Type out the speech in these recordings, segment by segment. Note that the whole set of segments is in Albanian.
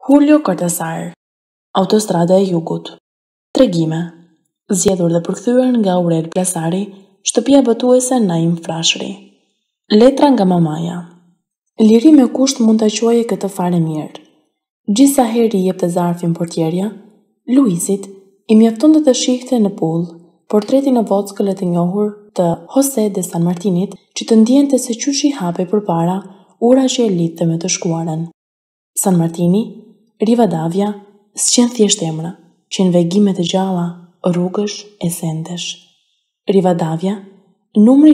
Julio Cortázar, Autostrada e Jugut. Tregime. Zgjedhur dhe përkthyer nga Aurel Plasari, Shtëpia botuese Naim Frashëri. Letra nga mamaja. Liri me kusht mund ta quajë këtë fare mirë. Gjithsa herë i jepte zarfin portierja, Luisit i mjaftonte të shihte në pull portretin e vockël të njohur të José de San Martinit, që të ndjente se qysh i hapej përpara ura që e lidhte me të shkuarën. San Martini, Rivadavia, s'qen thjesht emra, qen vegime të gjalla, rrugësh e sendesh. Rivadavia, numri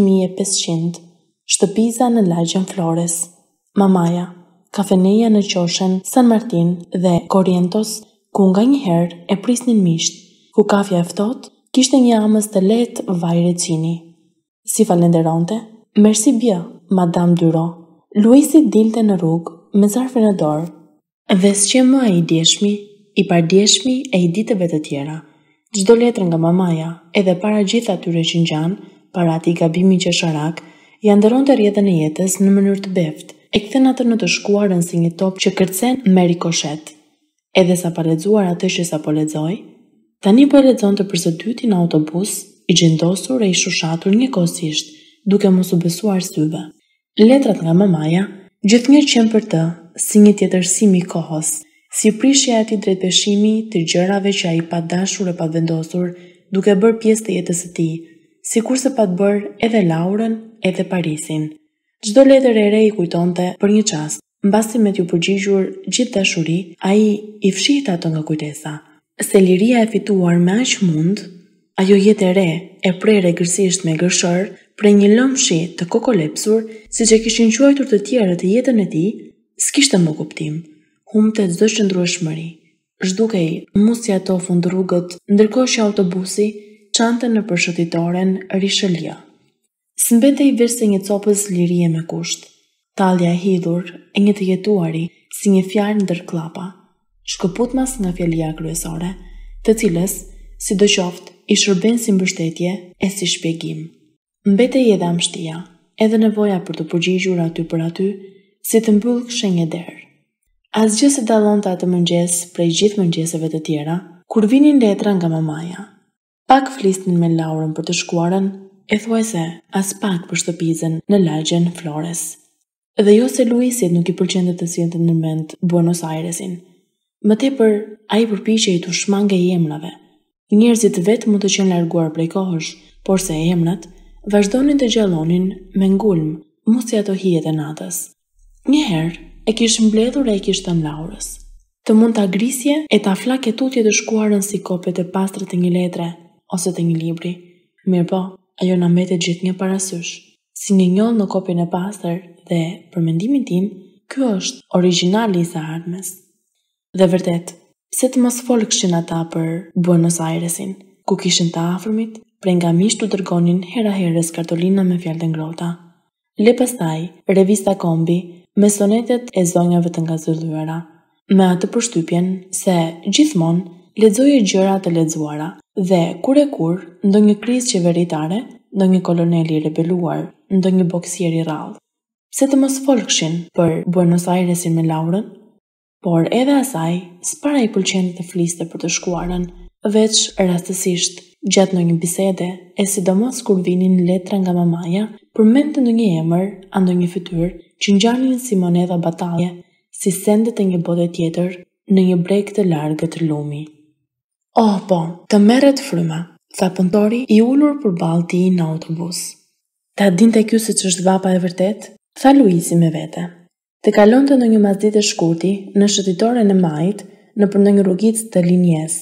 6500, shtëpiza në lagjen Flores, mamaja, kafeneja në qoshen San Martin dhe Corrientos, ku nga njëherë e prisnin misht, ku kafja e ftohtë kishte një amës të lehtë vaj recini. Si falenderonte, merci bien, Madame Duro. Luisi dilte në rrugë me zarfin e dorë, dhe s'qe më ai djeshmi, i pardjeshmi e i ditëve të tjera. Çdo letër nga mamaja, edhe para gjithë atyre që ngjan, para atij gabimi qesharak, ja ndëronte rrjedhën e jetës në mënyrë të beftë, e kthen atë në të shkuarën si një top që kërcen me rikoshet. Edhe sa pa lexuar atë që sapo lexoi, tani po e lexonte për së dyti në autobus, i gjendosur e i shushatur njëkohësisht, duke mos u besuar syve. Letrat nga mamaja gjithnjë qenë për të si një tjetërsim i kohës, si prishja e atij drejt peshimi të gjërave që ai pa dashur e pa vendosur, duke bërë pjesë të jetës së tij, sikurse pa të bërë edhe Laurën, edhe Parisin. Çdo letër e re i kujtonte për një çast. Mbasi me t'ju përgjigjur gjithë dashuri, ai i fshihte ato nga kujtesa. Se liria e fituar me aq mund, ajo jetë e re e prerë egërsisht me gërshër prej një lëmshi të kokolepsur, siç e kishin quajtur të tjerët të jetën e tij, s'kishte më kuptim. Humbte çdo qëndrueshmëri. Zhdukej musi ato fund rrugët, ndërkohë që autobusi çante në përshëtitoren Richelieu. S'mbetej veç se një copës lirie me kusht. Tallja e hidhur e një të jetuari si një fjalë ndër klapa, shkëputmas nga fjalia kryesore, të cilës, sidoqoftë, i shërben si mbështetje e si shpjegim. Mbetej edhe amshtia, edhe nevoja për të përgjigjur aty për aty, si të mbyll shenjë derë. Asgjë se dallonte atë mëngjes prej gjithë mëngjeseve të tjera, kur vinin letra nga mamaja. Pak flisnin me Laurën për të shkuarën, e thuajse as pak për shtëpizën në lagjen Flores. Dhe jo se Luisit nuk i pëlqente të silte në mend Buenos Airesin. Më tepër, ai përpiqej të shmangej emrave. Njerëzit vetë mund të qenë larguar prej kohësh, por se emrat vazhdonin të gjallonin me ngulm, mos si ato hijet e natës. Njëherë e kishte mbledhur e i kishte thënë Laurës: "Të mund ta grisje e ta flake tutje të shkuarën si kopjet e pastra të një letre ose të një libri." Mirë po, ajo na mbetet gjithnjë parasysh, si një njoll në kopjen e pastër, dhe për mendimin tim, ky është origjinali i së ardhmes. Dhe vërtet, pse të mos folkshin ata për Buenos Airesin, ku kishin të afërmit, prej nga mish u dërgonin hera herës kartolina me fjalë të ngrohta. Le pastaj revista Kombi me sonetet e zonjave të ngazëlluara, me atë përshtypjen se gjithmonë lexoje gjëra të lexuara dhe kur e kur ndonjë krizë qeveritare, ndonjë kolonel i rebeluar, ndonjë boksier i rrallë. Pse të mos folkshin për Buenos Airesin me Laurën? Por edhe asaj s'para i pëlqente të fliste për të shkuarën, veç rastësisht gjatë ndonjë bisede, e sidomos kur vinin letra nga mamaja, përmendte ndonjë emër a ndonjë fytyrë që ngjanin si monedha batalje, si sendet e një bote tjetër në një breg të largët lumi. "Oh, po, të merret fryma", tha punëtori i ulur përballë tij në autobus. "Ta dinte ky se ç'është vapa e vërtet?" tha Luisi me vete. Të kalonte ndonjë mazditë shkurti në shëtitoren e majit nëpër ndonjë rrugicë të Linies.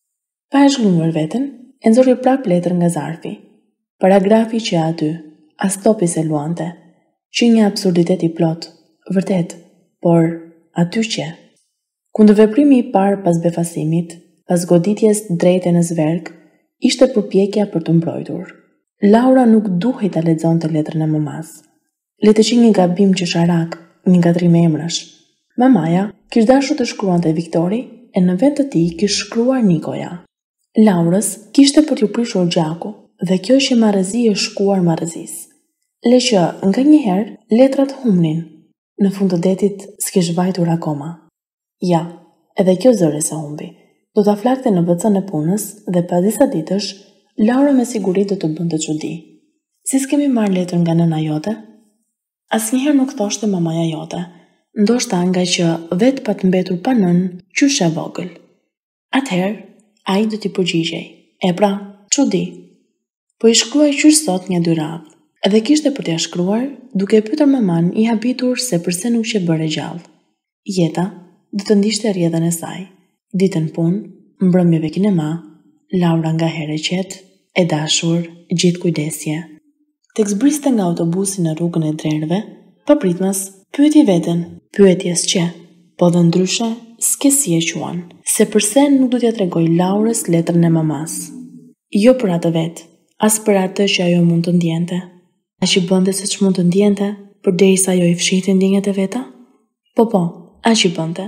Pa e zhgënjur veten, e nxori prap letër nga zarfi. Paragrafi që aty, as topi se luante, që një absurditet i plot, vërtet, por aty që. Kundërveprimi i parë pas befasimit, pas goditjes drejte në zverk, ishte përpjekja për të mbrojtur. Laura nuk duhej ta lexonte letrën e mamas. Le të qenë një gabim qesharak, një gatrim emrash. Mamaja kishte dashur të shkruante Viktori, e në vend të tij kishte shkruar Nikoja. Laurës kishte për t'ju prishur gjaku, dhe kjo që marrëzi e shkuar marrëzis. Le që nga njëherë letrat humnin, në fund të detit s'kish vajtur akoma. Ja, edhe kjo zëri se humbi. Do ta flakte në WC-n e punës dhe pas disa ditësh, Laura me siguri do të bënte çudi. Si s'kemi marrë letër nga nëna jote? Asnjëherë nuk thoshte mamaja jote, ndoshta nga që vetë pa të mbetur pa nën, qysh e vogël. Atëherë, ai do t'i përgjigjej. E pra, çudi. Po i shkruaj qysh sot një 2 radhë. Edhe kishte për t'ia shkruar, duke e pyetur maman i habitur se pse nuk që bëre gjallë. Jeta do të ndiqte rrjedhën e saj. Ditën punë, mbrëmjeve kinema, Laura nga herë e qetë, e dashur, gjithë kujdesje. Tek zbriste nga autobusi në rrugën e Drerëve, papritmas, pyeti veten, pyetjes që, po dhe ndryshe, s'ke si e quan, se përse nuk do t'ja tregoj Laurës letrën e mamas. Jo për atë vetë, as për atë që ajo mund të ndjente. A që bënte se që mund të ndjente, përderisa ajo i fshihte ndjenjat e veta? Po, a që bënte?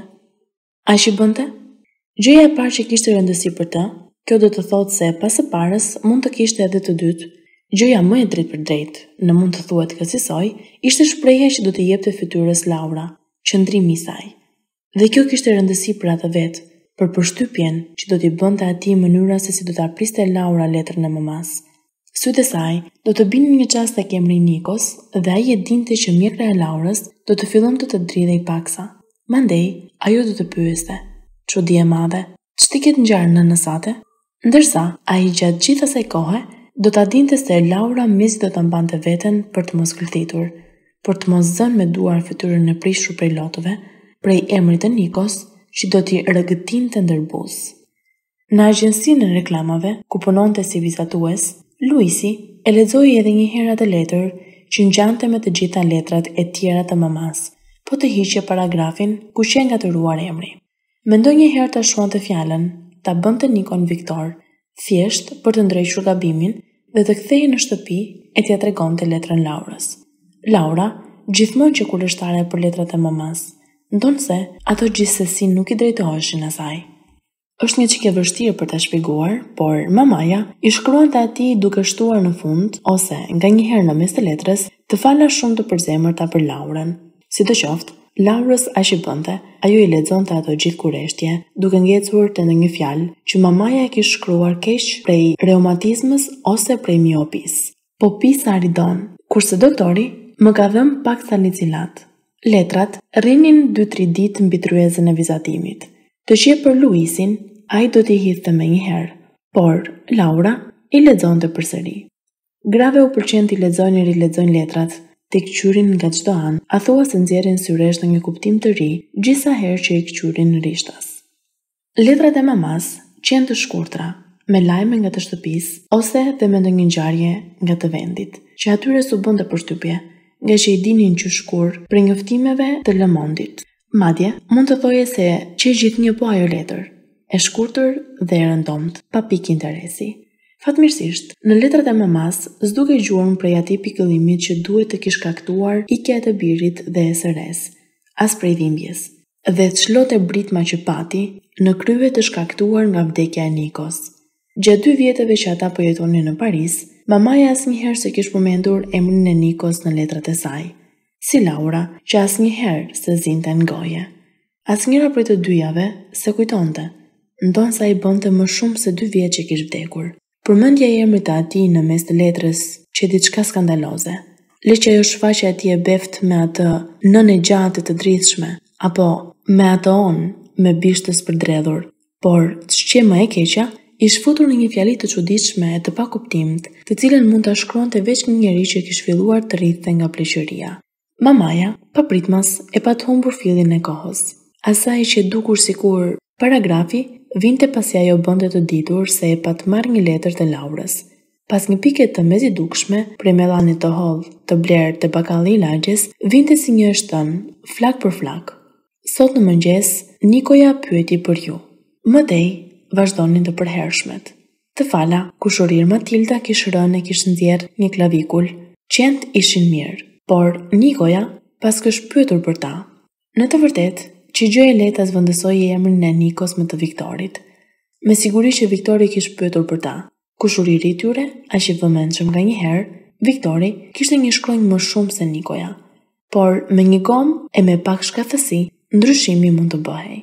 A që bënte? Gjëja e parë që kishte rëndësi për të, kjo do të thotë se pas së parës mund të kishte edhe të dytë. Gjëja më e drejtë për drejtë, në mund të thuhet kësaj, ishte shprehja që do të jepte fytyrës Laura, qëndrimi i saj. Dhe kjo kishte rëndësi për atë vetë, për përshtypjen që do t'i bënte atij mënyra se si do ta priste Laura letrën e mamas. Sytë e saj do të binin një çast tek emri Nikos dhe ai e dinte që mjekra e Laurës do të fillonte të dridhej paksa. Mandej, ajo do të pyeste: "Çudi e madhe, ç'ti ket ngjarë nënës sate?" Ndërsa ai gjatë gjithë asaj kohe do ta dinte se Laura mezi do ta mbante veten për të mos gëlltitur, për të mos zënë me duar fytyrën e prishur prej lotëve, prej emrit të Nikos, që do t'i rrëgëtinte ndërbuz. Në agjensinë e reklamave, ku punonte si vizatues, Luisi e lexoi edhe një herë atë letër që ngjante me të gjitha letrat e tjera të mamas, po të hiqte paragrafin ku që ngatëruar emri. Mendoi një herë ta shuante fjalën, ta bënte Nikon Viktor, thjesht për të ndrejshur gabimin dhe të kthehej në shtëpi e t'ia tregonte letrën Laurës. Laura, gjithmonë që kundërshtare për letrat e mamas, ndonse ato gjithsesi nuk i drejtoheshin asaj. Është një çike vështirë për ta shpjeguar, por mamaja i shkruante atij duke shtuar në fund ose nganjëherë në mes të letrës të fala shumë të përzemërta për Laurën. Sidoqoftë, Laurës aq i bënte, ajo i lexonte ato gjithë kurreshtje, duke ngecur te ndonjë fjalë që mamaja e kishte shkruar keq prej reumatizmës ose prej miopis. Po pisa ridon, kurse doktori më ka dhënë pak salicilat. Letrat rrinin 2-3 ditë mbi tryezën e vizatimit. Të qe për Luisin, ai do t'i hidhte menjëherë, por Laura i lexonte përsëri. Grave u pëlqen t'i lexojnë e rilexojnë letrat, t'i kqyrin nga çdo anë, a thua se nxjerrin syresh në një kuptim të ri, gjithsa herë që i kqyrin në rishtas. Letrat e mamas qenë të shkurtra, me lajme nga të shtëpisë ose dhe me ndonjë ngjarje nga të vendit, që atyre s'u bënte përshtypje, nga që i dinin që shkur për njoftimeve të lëmondit. Madje, mund të thoje se që gjithnjë po ajo letër, e shkurtër dhe e rëndomt, pa pikë interesi. Fatmirësisht, në letrat e mamas s'duke gjuar prej atij pikëllimit që duhet të kishte shkaktuar ikja e të birit dhe e sëres, as prej dhimbjes, dhe çlote britma që pati në krye të shkaktuar nga vdekja e Nikos. Gjatë 2 vjeteve që ata po jetonin në Paris, mamaja asnjëherë s'e kishte përmendur emrin e Nikos në letrat e saj. Si Laura, që asnjëherë se zinte në goje. Asnjëra prej të dyjave se kujtonte, ndonsa i bënte më shumë se 2 vjet që kishte vdekur. Përmendja e emrit të atij në mes të letrës që diçka skandaloze. Le që ajo shfaqe atij e beft me atë nën e gjatë të dridhshme, apo me atë on me bishtës përdredhur, por ç'qe më e keqja, i shfutur në një fjali të çuditshme e të pakuptimt, të cilën mund ta shkruante veç një njerëz që kishte filluar të rrithte nga pleqëria. Mamaja, papritmas, e pa të humbur fillin e kohës. Asaj që dukur sikur paragrafi vinte pasi ajo bënte të ditur se e pa të marrë një letër të Laurës. Pas një pike të mezidukshme, prej mellanit të hollë, të blerë të bakalli i lagjes, vinte si një shtën, flak për flak. Sot në mëngjes, Nikoja pyeti për ju. Mëtej, vazhdonin të përhershmet. Të fala, kushurir Matilda kishte rënë e kishte nxjerrë një klavikull. Qent ishin mirë, por Nikoja pas kështë pyetur për ta. Në të vërtetë, që gjë e lehtë zvendësoi emrin e Nikos me të Viktorit. Me siguri që Viktori kishte pyetur për ta. Kushuriri i tyre, aq i vëmendshëm nganjëherë, Viktori kishte një shkronjë më shumë se Nikoja. Por me një gomë e me pak shkathësi, ndryshimi mund të bëhej.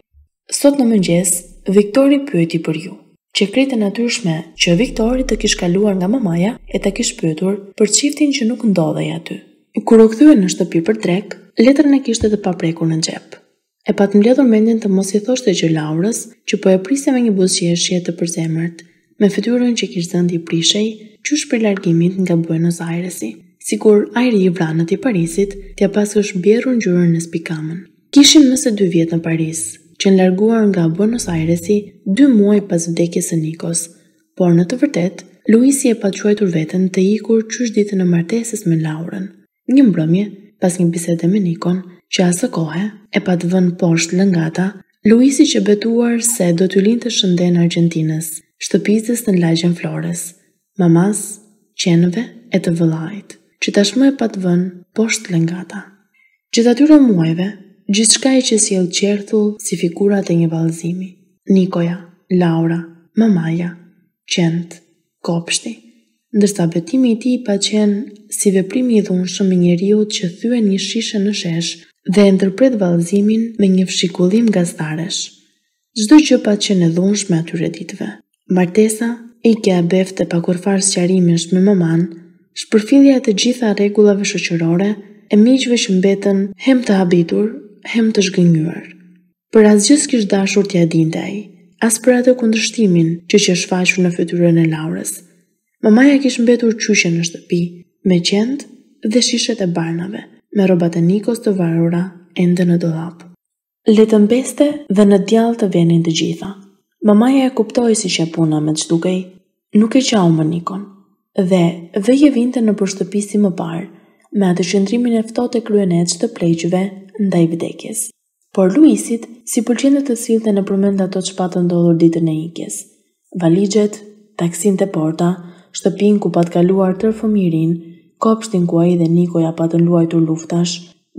Sot në mëngjes, Viktori pyeti për ju. Që krejtë e natyrshme që Viktori të kish kaluar nga mamaja e të kish pyetur për çiftin që nuk ndodhej aty. Kur u kthye në shtëpi për drek, letrën e kishte të paprekur në xhep. E pat mbledhur mendjen të mos i thoshte gjë Laurës, që po e priste me një buzëqeshje të përzemërt, me fytyrën që kishte zëndi i prishej, qysh për largimit nga Buenos Airesi. Sikur ajri i vranët i Parisit t'ja paskësh mbjerrur ngjyrën në spikamën. Kishim më se 2 vjet në Paris, që në larguar nga Buenos Airesi 2 muaj pas vdekjes së Nikos, por në të vërtet, Luisi e pa quajtur veten të ikur qysh ditën e martesës me Laurën. Një mbrëmje, pas një bisede me Nikon, që asë kohe e pa të vënë poshtë lëngata, Luisi që betuar se do t'u linte shëndet në Argentinës, shtëpisës në lagjen Flores, mamas, qenëve e të vëllait, që tashmë e pa të vënë poshtë lëngata. Gjithë atyre muajve, gjithçka i që sjell qerthull si figurat e një vallëzimi. Nikoja, Laura, mamaja, qent, kopshti. Ndërsa betimi i tij pa qenë si veprimi i dhunshëm i njeriut që thyen një shishe në shesh dhe e ndërpret vallëzimin me një fshikullim gazetaresh. Çdo gjë pa qenë e dhunshme atyre ditëve. Martesa, ikja e befte pa kurfar sqarimesh me maman, shpërfillja e të gjitha rregullave shoqërore, e miqve që mbetën hem të habitur, hem të zhgënjur. Për asgjë s'kish dashur t'ia dinte ai, as për atë kundërshtimin që shfaqur në fytyrën e Laurës. Mamaja kish mbetur qyshe në shtëpi, me qend dhe shishet e barnave, me rrobat e Nikos të varura ende në dollap. Le të mbeste dhe në djallë të venin të gjitha. Mamaja e kuptoi si që puna me ç'dukej, nuk e qau më Nikon, dhe veje vinte në përshtëpi si më parë, me atë qëndrimin e ftohtë e kryenec të pleqjve ndaj vdekjes. Por Luisit si pëlqente të sillte në përmend ato ç'pa të ndodhur ditën e ikjes. Valixhet, taksin te porta, shtëpinë ku pa të kaluar tërë fëmijërinë, kopshtin ku ai dhe Nikoja pa të luajtur luftash,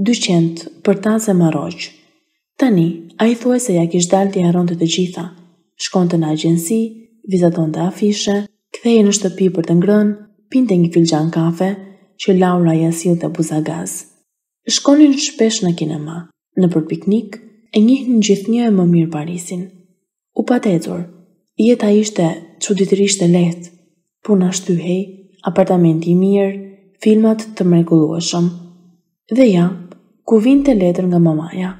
200 për taze marroq. Tani, ai thuaj se ja kish dalë t'i harronte të gjitha. Shkonte në agjensi, vizatonte afishe, kthehej në shtëpi për të ngrënë, pinte një filxhan kafe, që Laura ja sillte buzagaz. Shkonin shpesh në kinema, në për piknik, e njihnin gjithnjë e më mirë Parisin. U patecur, jeta ishte çuditërisht e lehtë. Puna shtyhej, apartamenti i mirë, filmat të mrekullueshëm. Dhe ja, ku vinte letër nga mamaja.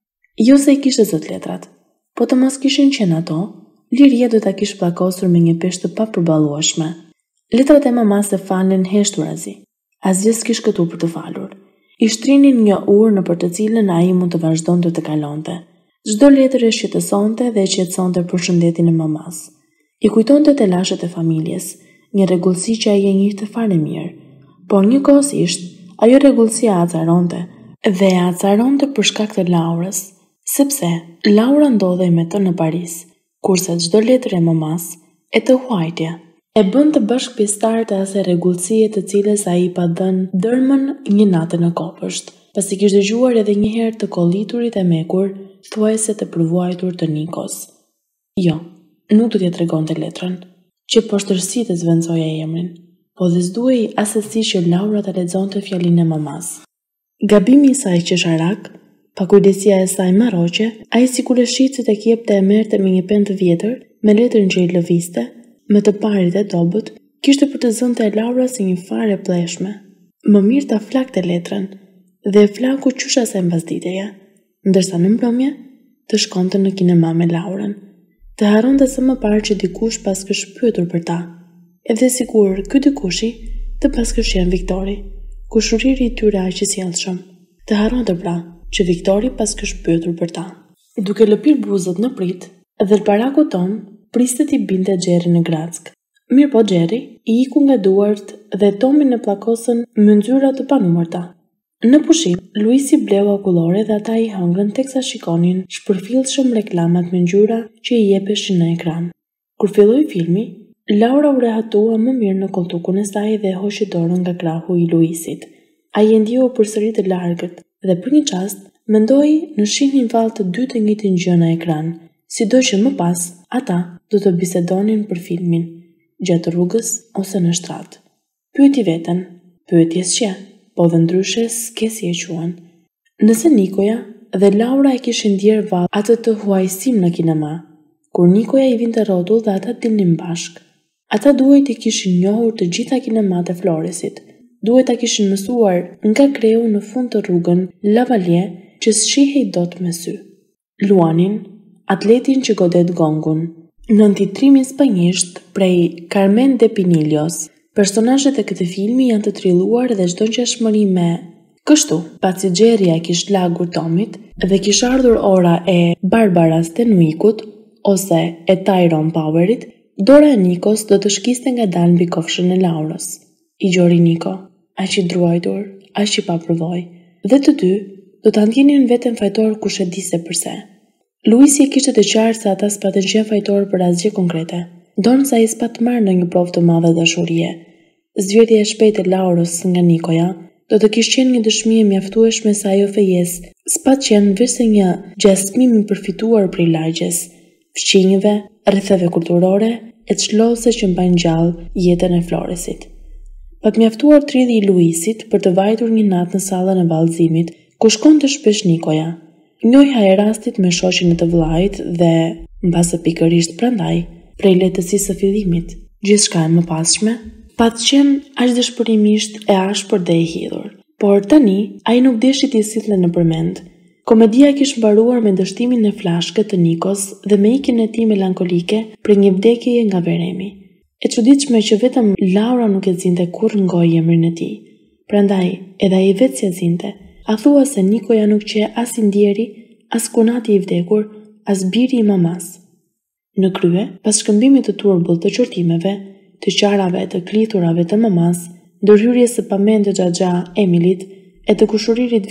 Jo se I kishte zot letrat, po të mos kishin qenë ato, Liria do ta kish pllakosur me një peshë të papërballueshme. Letrat e mamas e falnin heshturazi. Asgjë s'kish këtu për të falur. I shtrinin një urë në për të cilën ai mund të vazhdonte të kalonte. Çdo letër e shqetësonte dhe e qetësonte për shëndetin e mamas. I kujtonte telashet e familjes, një rregullsi që ai e njihte fare mirë, por njëkohësisht ajo rregullsi acaronte dhe acaronte për shkak të Laurës, sepse Laura ndodhej me të në Paris, kurse çdo letër e mamas e të huajtje e bën të bashkëpjesëtar të asaj rregullsie të cilës ai pa dhënë dërmën një natë në kopësht, pasi kishte dëgjuar edhe një herë të kolliturit e mekur, thuajse të përvuajtur të Nikos. Jo, nuk do t'ja tregonte letrën, që poshtërsi të zvendçoja emrin, po dhe s'duhej asesi që Laura ta lexonte fjalinë e mamas. Gabimi I saj qesharak, pakujdesia e saj marroqe, ai sikur e shihte se tek jepte e merrte me një penë të vjetër, me letrën që I lëvizte, me të parit e dobët, kishte për të zënte e Laura si një farë e pleshme. Më mirë ta flakte letrën, dhe e flaku qysh asaj mbasditeje, ndërsa në mbrëmje të shkonte në kinema me Laurën. Të harronte së më parë që dikush paskë shpyetur për ta, edhe sikur ky dikushi të paskë qenë Viktori, kushuriri I tyre aq I sjellshëm. Të harronte pra që Viktori paskë shpyetur për ta. Duke lëpir buzët në prit, dhe lparaku Tom priste t'i binte Xherri në Grack. Mirë po Xherri I iku nga duart dhe Tomin në pllakosën me ngjyra të panumërta. Në pushim, Luisi bleu akullore dhe ata I hëngrën teksa shikonin shpërfillshëm reklamat me ngjyra që I jepeshin në ekran. Kur filloi filmi, Laura u rehatua më mirë në koltukun e saj dhe hoqi dorën nga krahu I Luisit. Ai e ndjeu përsëri të largët dhe për një çast mendoi në shihnin vallë të dy të njëjtin gjë në ekran, sido që më pas ata do të bisedonin për filmin, gjatë rrugës ose në shtrat. Pyeti veten, pyetjes që, po dhe ndryshe s'ke si e quan. Nëse Nikoja dhe Laura e kishin ndjerë vallë atë të huajsim në kinema, kur Nikoja i vinte rrotull dhe ata dilnin bashk. Ata duhet i kishin njohur të gjitha kinemat e Floresit, duhet ta kishin mësuar nga kreu në fund të rrugën Lavalier që s'shihej dot me sy. Luanin, atletin që godet gongun, nëntitrimin spanjisht prej Carmen de Pinillos. Personazhet e këtij filmi janë të trilluar dhe çdo ngjashmëri me kështu, pasi Xherria kish lagur Tomit dhe kish ardhur ora e Barbara Stanwyckut ose e Tyrone Powerit, dora e Nikos do të shkiste ngadalë mbi kofshën e Laurës. I gjori Niko, aq i druajtur, aq i papërvojë, dhe të dy do ta ndjenin veten fajtor kush e di se përse. Luisi e kishte të qartë se ata s'paten qenë fajtor për asgjë konkrete, ndonëse ai s'pat marrë në një provë të madhe dashurie. Zgjedhja e shpejtë e Laurës nga Nikoja do të kishte qenë një dëshmi e mjaftueshme se ajo fejes s'pat qenë vetëm një gjasmim i përfituar prej lagjes, fqinjve, rrethave kulturore e çllose që mbajnë gjallë jetën e Floresit. Pat mjaftuar tridhi i Luisit për të vajtur një natë në sallën e vallëzimit, ku shkonte shpesh Nikoja. Njohja e rastit me shoqin e të vllait dhe, mbase pikërisht prandaj, prej lehtësisë së fillimit, gjithçka e mëpasshme, pat qenë aq dëshpërimisht e ashpër dhe e hidhur. Por tani, ai nuk deshi t'i sille në përmend. Komedia kishte mbaruar me dështimin e flashkët të Nikos dhe me ikjen e tij melankolike për një vdekje nga veremi. E çuditshme që vetëm Laura nuk e zinte kurrë në gojë emrin e tij. Prandaj, edhe ai vetë si e zinte. A thua se Nikoja nuk qe as i ndjeri, as kunati i vdekur, as biri i mamas. Në krye, pas shkëmbimit të turbull të qortimeve, të qarave të klithurave të mamas, ndërhyrjes së pamendë xhaxha Emilit e të kushuririt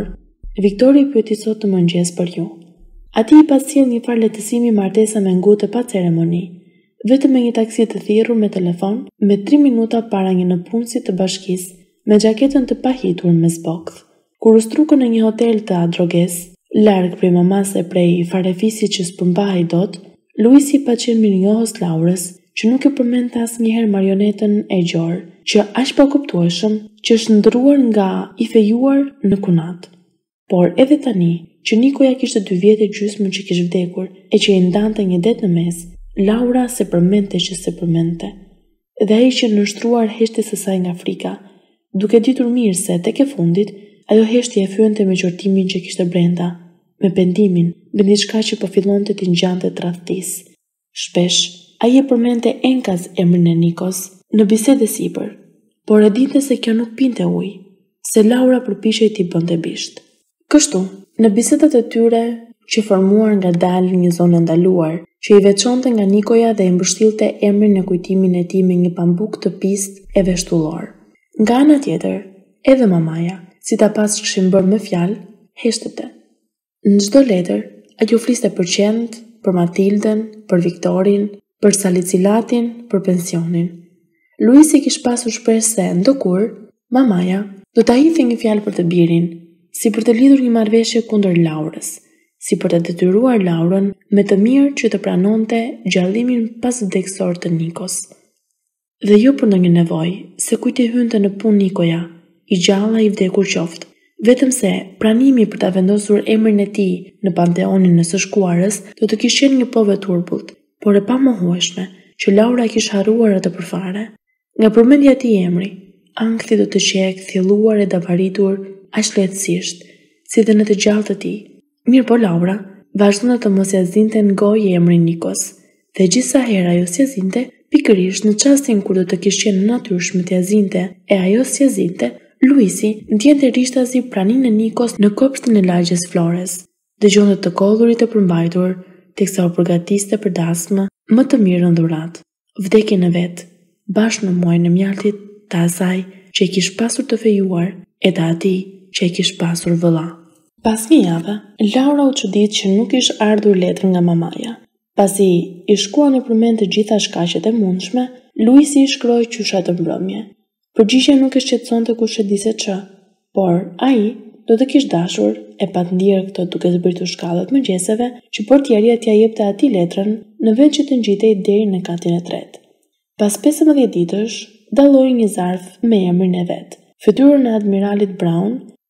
Viktori pyeti sot të mëngjes për ju. Ati i pasjell një farë lehtësimi martesa me ngute pa ceremoni, vetëm me një taksi të thirrur me telefon, me 3 minuta para një nëpunësit të bashkisë, me xhaketën të pahitur me zbokth. Kur u strukën në një hotel të adroges, larg prej mamase prej farefisit që s'përmbahej dot, Luisi pa qenë mirënjohës Laurës, që nuk e përmendte asnjëherë marionetën e gjor, që aq pa kuptueshëm që është ndrruar nga i fejuar në kunat. Por edhe tani, që Nikoja kishte 2 vjet e gjysmë që kishte vdekur e që i ndante një det në mes, Laura se përmendte që se përmendte. Dhe ai që nështruar heshtjes së saj nga frika, duke ditur mirë se tek e fundit ajo heshtje e fyente me qortimin që kishte brenda, me pendimin, me diçka që po fillonte t'i ngjante tradhtisë. Shpesh, ai e përmendte enkas emrin e Nikos në bisede sipër, por e dinte se kjo nuk pinte ujë, se Laura përpiqej t'i bënte bisht. Kështu, në bisedat e tyre që formuar nga dalë një zonë ndaluar, që i veçonte nga Nikoja dhe i mbështillte emrin në kujtimin e tij me një pambuk të pistë e veshtullor. Nga ana tjetër, edhe mamaja, si ta pas këshin bërë me fjalë, heshtete. Në çdo letër, ajo fliste për qend, për Matildën, për Viktorin, për salicilatin, për pensionin. Luisi kish pasur shpresë se ndokur, mamaja do ta hidhte një fjalë për të birin, si për të lidhur një marrëveshje kundër Laurës, si për të detyruar Laurën me të mirë që të pranonte gjallimin pasvdeksor të Nikos. Dhe jo për ndonjë nevojë, se kujt i hynte në punë Nikoja, i gjalla i vdekur qoftë, vetëm se pranimi për ta vendosur emrin e tij në panteonin e së shkuarës do të kishte qenë një povë turbullt, por e pamohueshme, që Laura kish harruar atë përfare. Nga përmendja e tij emri, ankthi do të qejë thjelluar e davaritur aq lehtësisht, si dhe në të gjallë të tij. Mirë po Laura vazhdonte të mos ia zinte në gojë emrin Nikos, dhe gjithsa herë ajo s'ia zinte, pikërisht në çastin kur do të kishte qenë natyrshme t'ia zinte e ajo s'ia zinte, Luisi ndjente rishtazi praninë e Nikos në kopshtin e lagjes Flores. Dëgjonte të kollurit e përmbajtur, teksa u përgatiste për dasmë më të mirën dhuratë. Vdekjen e vet, bashkë në muajin e mjaltit të asaj që i kish pasur të fejuar e të atij që i kish pasur vëlla. Pas një jave, Laura u çudit që nuk ish ardhur letër nga mamaja. Pasi i shkua në përmend të gjitha shkaqet e mundshme, Luisi i shkroi qysha të mbrëmje. Përgjigja nuk e shqetësonte kush e di se ç'a, por ai do të kishte dashur e pat ndier këtë duke zbritur shkallët mëngjeseve që portieria t'ia jepte atij letrën në vend që të ngjitej deri në katin e tretë. Pas 15 ditësh, dalloi një zarf me emrin e vet. Fytyrën e admiralit Brown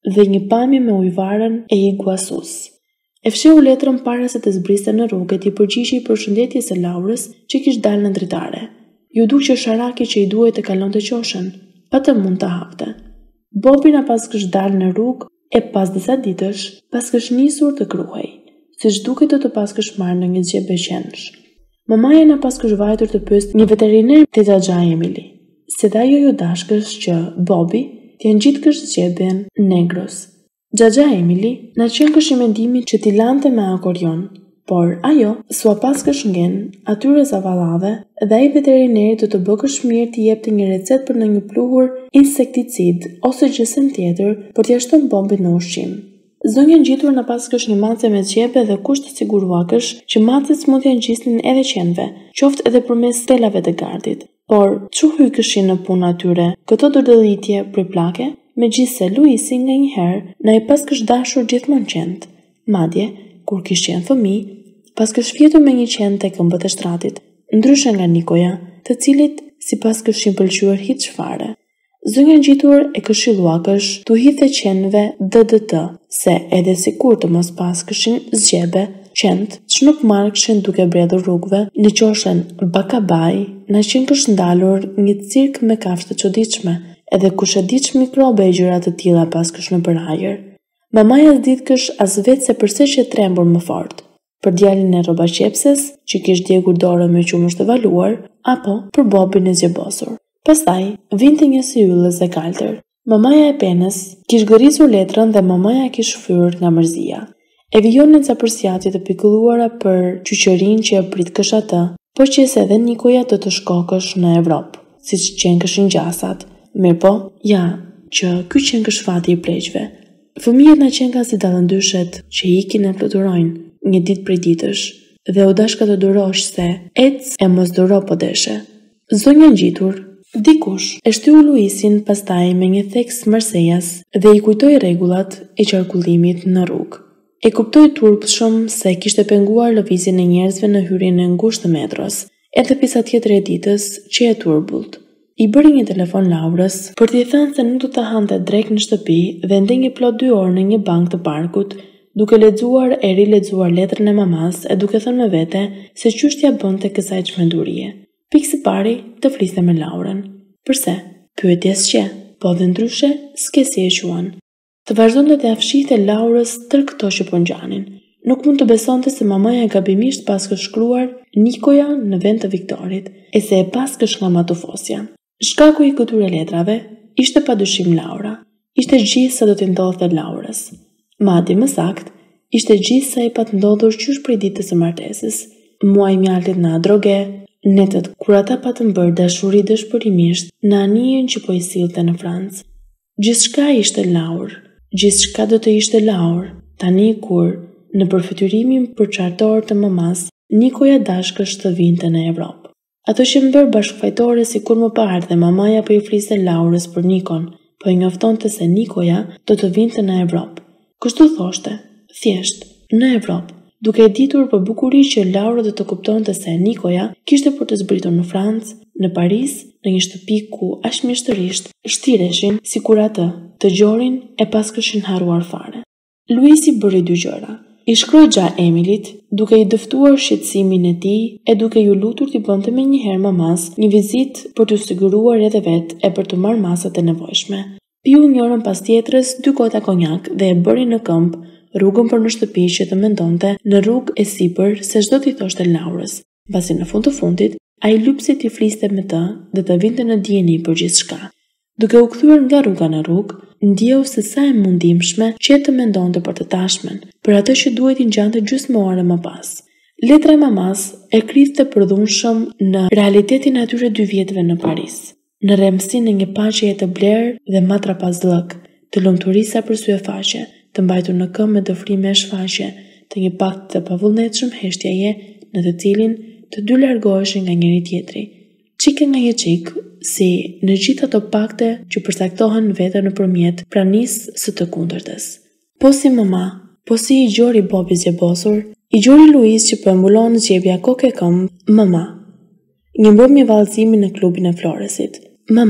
dhe një pamje me ujvarën e Iguasus. E fshiu letrën para se të zbriste në rrugë, i përgjigjej përshëndetjes së Laurës që kishte dalë në dritare. Ju duk që sharaki që i duhej të kalonte qoshën, pa të mund të hapte. Bobi na pas kështë dalë në rrugë e pas disa ditësh, pas kështë nisur të kruhej, siç duket të pas kështë marrë në një zgjebe qenësh. Mamaja na pas kështë vajtur të pyeste një veteriner të Xhaxha Emili, se da jo dashkës që Bobi t'janë gjitë kështë zgjeben Negros. Xhaxha Emili na qenë kështë i mendimi që t'i lante me akorion, por ajo sua pas kështë ngen atyre zavallave dhe ai veterineri të bë kështë mirë t'i jepte një recet për në një pluhur insekticid ose gjësem tjetër për t'ia shton Bobit në ushqim. Zonja ngjitur na pas kështë një mace me zgjebe dhe kush të sigurua kështë që macet mund t'ja ngjisnin edhe qenve, qoftë edhe përmes stelave të gardit. Por çu hyj këshin në punë atyre këto dërdëllitje për plake, megjithse Luisi nganjëherë na i pas kështë dashur gjithmonë qent. Madje kur kishte qenë fëmijë, pas kështë fjetur me një qen te këmbët e shtratit, ndryshe nga Nikoja, të cilit sipas këshin pëlqyer hiç fare. Zonja ngjitur e këshillua kështë tu hithe qenve DDT, se edhe sikur të mos pas këshin zgjebe, qent që nuk marrëshin duke bredhur rrugëve, në qoshën Bakabaj, na qenë kështë ndalur një cirk me kafshë të çuditshme, edhe kush e di ç'mikrobe e gjëra të tilla pas kështë në përhajër. Mamaja s'dit kështë as vetë se përse që trembur më fort, për djalin e rrobaqepses që kishte djegur dorën me qumësht të valuar, apo për Bobin e zgjebosur. Pastaj vinte një si yllës e kaltër. Mamaja e penës kishte gërisur letrën dhe mamaja kishte shfryrë nga mërzia. E vijonin ca përsjatje të pikëlluara për qyqërinë që e prit kësh atë, po qes edhe Nikoja të shkokësh në Evropë, siç qenë këshin gjasat. Mirë po, ja, që ky qenë kësh fati i pleqve. Fëmijët na qenë ka si dallëndyshet që ikin e fluturojnë një ditë prej ditësh, dhe u dashka të durosh se ec e mos duro po deshe. Zonja ngjitur, dikush e shtyu Luisin pastaj me një theks Marsejas dhe i kujtoi rregullat e qarkullimit në rrugë. E kuptoi turpshëm se kishte penguar lëvizjen e njerëzve në hyrjen e ngushtë të metros, edhe pisa tjetër e ditës që e turbullt. I bëri një telefon Laurës për t'i thënë se nuk do të hante drejt në shtëpi dhe ndej një plot 2 orë në një bankë të parkut, duke lexuar e rilexuar letrën e mamas e duke thënë me vete se çështja bënte kësaj çmendurie. Pikë së pari të fliste me Laurën. Përse? Pyetje s'qe, po dhe ndryshe s'ke si e quan. Të vazhdonte të afshihte Laurës tër këto që po ngjanin. Nuk mund të besonte se mamaja gabimisht pas kështë shkruar Nikoja në vend të Viktorit, e se e pas kështë nga matufosja. Shkaku i këtyre letrave ishte padyshim Laura. Ishte gjithë sa do t'i ndodhte Laurës. Madje më sakt, ishte gjithë sa i pat ndodhur qysh prej ditës së martesës. Muaj mjaltit në droge, netët kur ata patën bërë dashuri dëshpërimisht në anijen që po i sillte në Francë. Gjithçka ishte Laur. Gjithçka do të ishte Laur. Tani kur në përfytyrimin përçartor të mamas, Nikoja dashkësh të vinte në Evropë. Ato që mbër bashkëfajtore si kur më parë dhe mamaja po i fliste Laurës për Nikon, po i njoftonte se Nikoja do të vinte në Evropë. Kështu thoshte, thjesht, në Evropë, duke e ditur për bukuri që Laura do të kuptonte se Nikoja kishte për të zbritur në Francë, në Paris, në një shtëpi ku ashmjeshtërisht shtireshin si kur atë të gjorin e pas këshin haruar fare. Luisi bëri 2 gjëra. I shkroi Xha Emilit, duke i dëftuar shqetësimin e tij e duke ju lutur t'i bënte me njëherë mamas një vizitë për t'u siguruar edhe vetë e për të marrë masat e nevojshme. Piu njërën pas tjetrës 2 gota konjak dhe e bëri në këmbë rrugën për në shtëpi që të mendonte në rrugë e sipër se çdo t'i thoshte Laurës. Mbasi në fund të fundit, ai lypsi t'i fliste me të dhe të vinte në dijeni për gjithçka. Duke u kthyer nga rruga në rrugë, ndjeu se sa e mundimshme që të mendonte për të tashmen, për atë që duhet i ngjante gjysmore më pas. Letra e mamas e kriste përdhunshëm në realitetin e atyre 2 vjetëve në Paris, në rremsinë e një paqeje të blerë dhe matrapazllëk, të lumturisë për syefaqe, të mbajtur në këmbë me dëfrime e shfaqje, të një pakt të pavullnetshëm heshtjeje në të cilin të dy largoheshin nga njëri tjetri. Qike nga një qik, si në gjitha ato pakte që përsaktohen vete nëpërmjet pranisë së të kundërtës. Po si mama, po si i gjori Bobi zgjebosur, i gjori Luis që përmbulon zgjebja kokë e këmbë, mama. Një mbërmje vallëzimi në klubin e Floresit. Mama,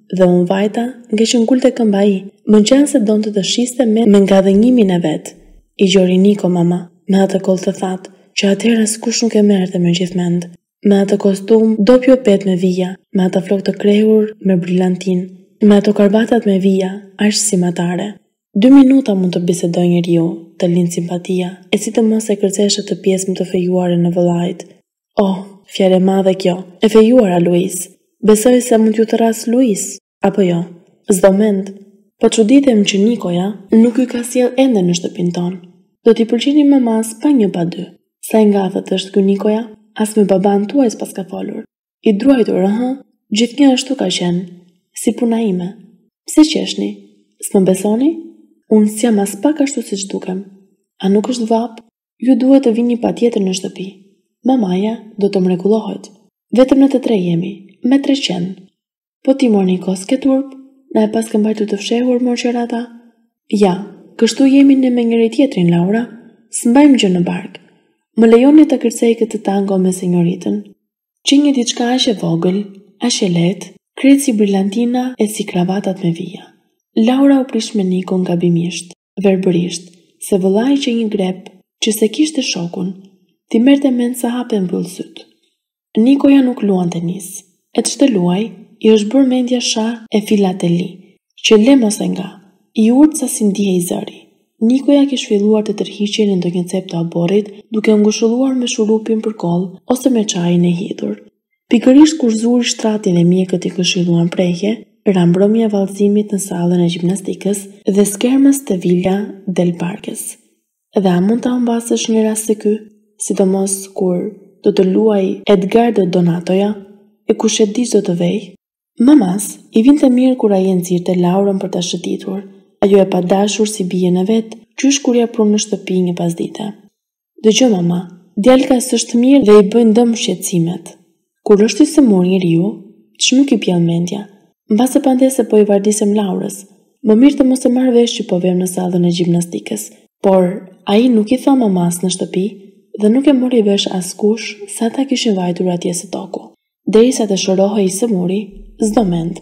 dhe unë vajta nga që ngulte këmba i, më qenë se donte të shiste me nga dhëngimin e vet. I gjori Niko mama, me atë koll të thatë, që atëherë askush nuk e merrte me gjithmend, me atë kostum dopjo pet me vija, me atë flok të krehur me brillantin, me ato karbatat me vija, aq si matare. 2 minuta mund të bisedoj njeriu, të lind simpatia, e sidomos e kërceshe të pjesëm të fejuare në vëllait. Oh, fjalë e madhe kjo, e fejuara Luis. Besoj se mund t'ju të ras Luis, apo jo? S'do mend, po çuditem që Nikoja nuk ju ka sjell ende në shtëpinë tonë. Do t'i pëlqeni mamas pa 1 pa 2. Sa i ngathet është ky Nikoja? As me baban tuaj s'pas ka folur. I druajtur, gjithnjë ashtu ka qenë, si puna ime. Pse qeshni? S'më besoni? Unë s'jam as pak ashtu siç dukem. A nuk është vap? Ju duhet të vini patjetër në shtëpi. Mamaja do të mrekullohet. Vetëm në të 3 jemi, me 300. Po ti mor Niko, s'ke turp? Na e pas ke mbajtur të fshehur morqerata? Ja, kështu jemi ne me njëri tjetrin, Laura. S'mbajmë gjë në bark. Më lejoni të kërcej këtë tango me senjoritën. Qinje diçka aq e vogël, aq e lehtë, krejt si brillantina e si kravatat me vija. Laura u prish me Nikon gabimisht, verbërisht, se vëllai që një grep, që se kishte shokun, ti merrte mend sa hape mbyll syt. Nikoja nuk luan tenis, e ç'të luaj, i është bërë mendja shah e filateli, që le mos e nga, i urt sa si ndije i zëri. Nikoja kish filluar të tërhiqej në ndonjë cep të aborrit, duke ngushëlluar me shurupin për koll ose me çajin e hidhur. Pikërisht kur zuri shtratin e mjekët i këshilluan prehje, ra mbrëmja e vallëzimit në sallën e gjimnastikës dhe skermës të Villa del Parques. Dhe a mund ta humbasësh një rast si ky, sidomos kur do të luaj Edgardo Donatoja, e kush e di do të vej? Mamas i vinte mirë kur ai e nxirrte Laurën për ta shëtitur. Ajo e pa dashur si bie në vet, qysh kur ja prun në shtëpi një pasdite. Dëgjoj mama, djalka s'është mirë dhe i bëjnë dëm shqetësimet. Kur është i sëmur njeriu, ç'nuk i pjell mendja. Mbase pandese po i vardisem Laurës, më mirë të mos e marr vesh që po vem në sallën e gjimnastikës. Por ai nuk i tha mamas në shtëpi dhe nuk e mori vesh askush sa ta kishin vajtur atje së toku. Derisa të shërohej i sëmuri, s'do mend.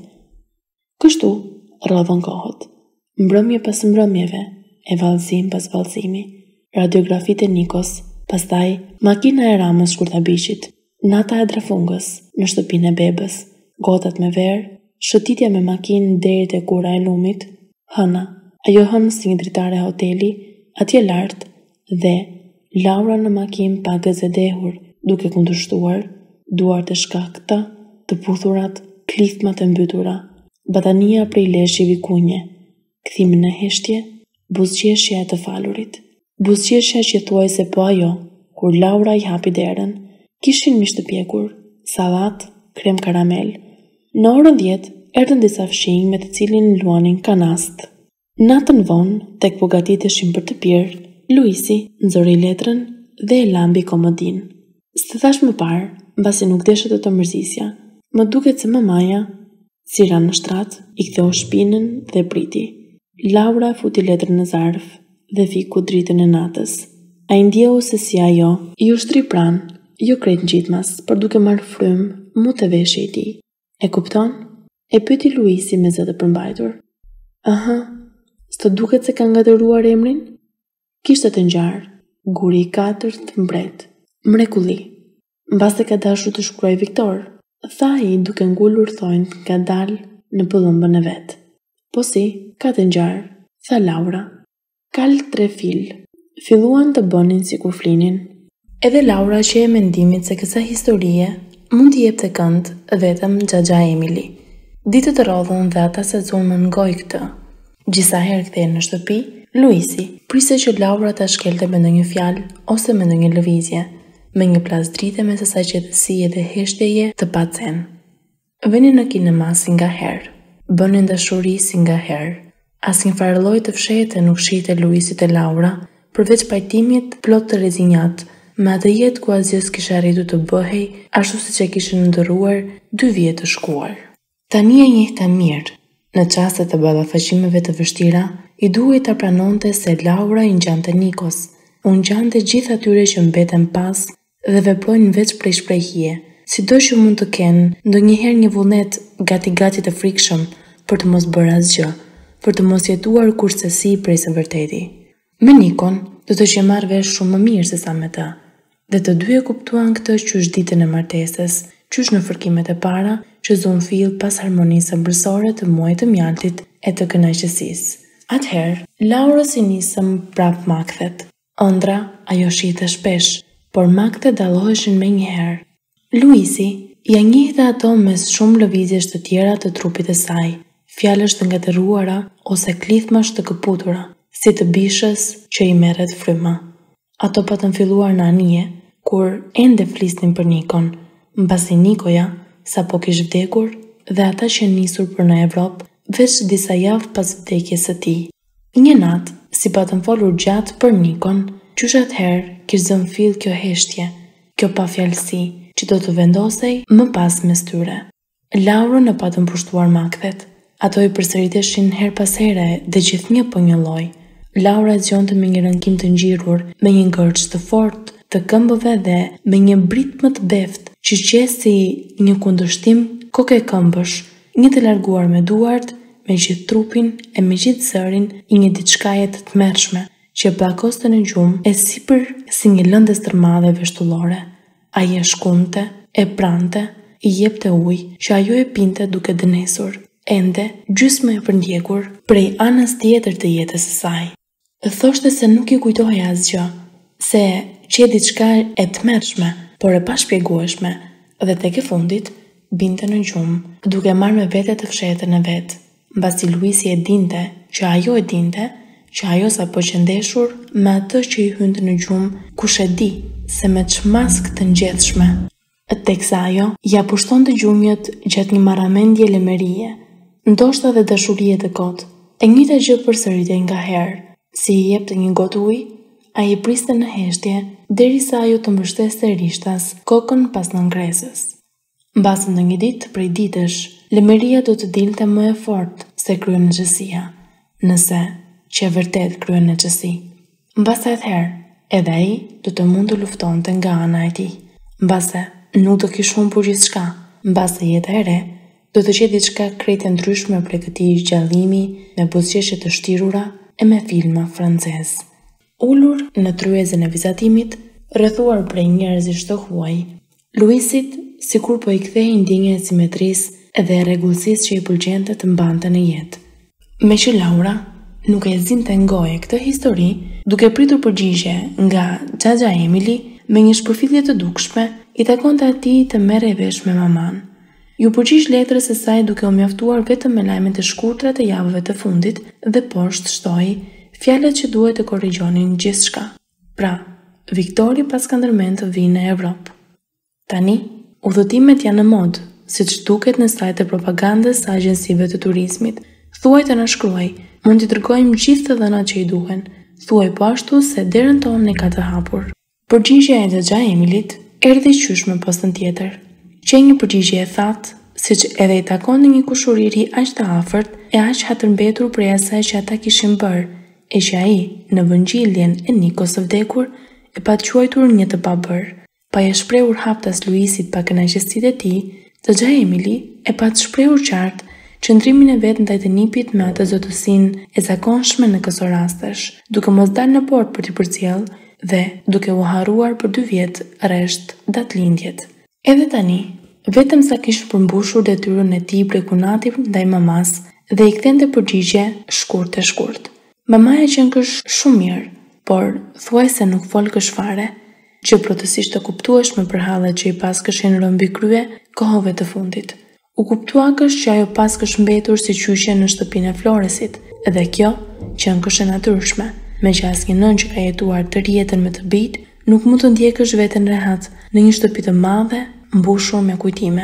Kështu rrodhën kohët. Mbrëmje pas mbrëmjeve, e vallëzim pas vallëzimi, radiografitë e Nikos, pastaj makina e Ramës Shkurtabishit, nata e drafungës në shtëpinë e bebës, gotat me verë, shëtitja me makinë deri te kura e lumit, hëna, ajo hënë si një dritare hoteli, atje lart, dhe Laura në makinë pa gëzedehur, duke kundërshtuar, duart e shkakta, të puthurat, klithmat e mbytura, batania prej leshi vikunje, kthimin në heshtje, buzëqeshja e të falurit. Buzëqeshja që thuaj se po ajo, kur Laura i hapi derën, kishin misht të pjekur, sallat, krem karamel. Në orën 10, erdhën disa fshinj me të cilin luanin kanast. Natën vonë, tek pogatiteshin për të pirë, Luisi nxori letrën dhe e lambi komodin. S'të thash më parë, mbasi nuk deshet të mërzisja, më duket se mamaja, si ra në shtrat, i ktheu shpinën dhe priti. Laura futi letrën në zarf dhe fiku dritën e natës. Ai ndjehu se si ajo i ushtri pranë, jo krejt ngjitmas, por duke marrë frymë mu të veshje i tij. E kupton? E pyeti Luisi me zë të përmbajtur. Aha, s'të duket se ka ngatëruar emrin? Kishte të ngjarë, guri i 4 mbret. Mrekulli. Mbase ka dashur të shkruaj Viktor, tha ai duke ngulur thonjt nga dal në pëllëmbën e vet. Po si, ka të ngjarë, tha Laura. Kal 3 fil, filluan të bënin si kur flinin. Edhe Laura që e mendimit se kësa historie mund t'i jep të kënd vetëm Xhaxha Emili. Ditët të rodhën dhe ata se zulmën ngoj këtë. Gjisa herë kthehen në shtëpi, Luisi priste që Laura ta shkelte me ndonjë fjalë ose me ndonjë lëvizje, me një plas drite me sasaj qetësie dhe heshtjeje të pacen. Venin në kinema si nga herë, bënin dashuri si nga herë. Asnjë farë lloj të fshehtë nuk shihte Luisit e Laura, përveç pajtimit plot të rezinjat, me atë jetë ku asgjë s'kishte arritur të bëhej ashtu siç e kishin ndërruar 2 vjet të shkuar. Tani e njehta mirë. Në çaste të ballafaqimeve të vështira, i duhej ta pranonte se Laura i ngjante Nikos, u ngjante gjithë atyre që mbeten pas dhe veprojnë veç prej shprehje, sido që mund të kenë ndonjëherë një vullnet gati të frikshëm për të mos bërë asgjë, për të mos jetuar kurse prej së vërteti. Me Nikon do të që marrë vesh shumë më mirë se sa me ta, dhe të dy e kuptuan këtë qysh ditën e martesës, qysh në fërkimet e para që zon fill pas harmonisë ëmbëlsore të muajit të mjaltit e të kënaqësisë. Atëherë, Laura si nisëm prap makthet. Ëndra, ajo shite shpesh, por makthet dalloheshin me njëherë. Luisi ja njihte ato mes shumë lëvizjesh të tjera të trupit e saj, fjalësh të ngatëruara ose klithmash të këputura, si të bishës që i merret fryma. Ato patën filluar në anije, kur ende flisnin për Nikon, mbasi Nikoja sapo kishte vdekur dhe ata që nisur për në Evropë veç disa javë pas vdekjes së tij. Një natë, si patën folur gjatë për Nikon, qysh atëherë kishte zënë fill kjo heshtje, kjo pafjalësi që do të vendosej më pas mes tyre. Laurën e patën pushtuar makthet. Ato i përsëriteshin her pas here dhe gjithnjë po një lloj. Laura zgjonte me një rënkim të ngjirur, me një ngërç të fortë të këmbëve dhe me një britmë të beftë që qesi një kundërshtim koke këmbësh, një të larguar me duart, me gjithë trupin e me gjithë zërin i një diçkaje të tmerrshme që plakoste në gjumë e sipër si një lëndës tërmadhe veshtullore. Ai e shkunte, e prante, i jepte ujë që ajo e pinte duke dënesur, ende gjysmë e përndjekur prej anës tjetër të jetës së saj. Thoshte se nuk i kujtohej asgjë, se që diçka e tmerrshme, por e pashpjegueshme, dhe tek e fundit binte në gjumë, duke marrë me vete të fshehtën e vet, mbasi Luisi e dinte që ajo sapo qëndeshur me atë që i hynte në gjumë, kush e di se me çmask të ngjeshme. Teksa ajo ja pushtonte gjunjët gjatë një marramendje lemerie, ndoshta dhe dashurie të kotë. E njëjta gjë përsëritej ngaherë, si i jepte një gotë ujë, ai i priste në heshtje derisa ajo të mbështeste rishtas kokën pas nëngresës. Mbas ndonjë ditë prej ditësh, lemeria do të dilte më e fortë se kryenëxhësia, nëse që vërtet kryenëxhësi. Mbas atëherë, edhe ai do të mund të luftonte nga ana e tij. Mbase nuk do kishte humbur gjithçka, mbase jeta e re do të qetë diçka krejt e ndryshme prej këtij gjallimi me buzëqeshje të shtirura e me filma francez. Ulur në tryezën e vizatimit, rrethuar prej njerëzish të huaj, Luisit sikur po i kthehej ndjenja e simetrisë dhe e rregullsisë që i pëlqente të mbante në jetë. Meqë Laura nuk e zinte ngoje këtë histori, duke pritur përgjigje nga xhaxha Emily, me një shpërfillje të dukshme, i takonte atij të merrej vesh me maman. Ju përgjigj letrës së saj duke u mjaftuar vetëm me lajmet e shkurtra të javëve të fundit dhe poshtë shtoi fjalët që duhet të korrigjonin gjithçka. Pra, Viktori pas ka ndërmend të vinë në Evropë. Tani, udhëtimet janë në modë, siç duket në sajtet e propagandës së agjensive të turizmit. Thuaj të na shkruaj, mund t'i dërgojmë gjithë të dhënat që i duhen. Thuaj po ashtu se derën tonë ne ka të hapur. Përgjigjja e xhaxha Emilit erdhi qysh me postën tjetër. Që një përgjigje e thatë, siç edhe i takonte një kushuriri aq të afërt e aq hatërmbetur prej asaj që ata kishin bërë, e që ai në vëngjilljen e Nikos së vdekur e pa quajtur një të pabër. Pa e shprehur haptas Luisit pa kënaqësitë e tij, xhaxha Emily e pa të shprehur qartë qëndrimin e vet ndaj të nipit me atë zotësinë e zakonshme në këso rastesh, duke mos dalë në portë për t'i përcjellë dhe duke u harruar për 2 vjet rresht datëlindjet. Edhe tani, vetëm sa kishte përmbushur detyrën e tij prekunati ndaj mamas dhe i kthente përgjigje shkurt. Mamaja qenë kësh shumë mirë, por thuaj se nuk fol kësh fare, që protestisht të kuptueshme për hallet që i pas këshin rënë mbi krye kohëve të fundit. U kuptua kësh që ajo pas kësh mbetur si qyqe në shtëpinë e Floresit, dhe kjo qenë kësh e natyrshme, me që asnjë nën që ka jetuar të rjetën me të bijt, nuk mund të ndjekësh veten rehat në një shtëpi të madhe mbushur me kujtime.